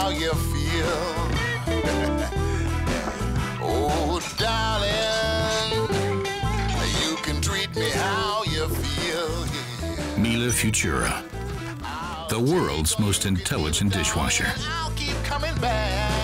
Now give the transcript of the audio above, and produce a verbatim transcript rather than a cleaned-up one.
how you feel. Oh, darling, you can treat me how you feel. Yeah. Miele Futura, the world's most intelligent dishwasher. I'll keep coming back.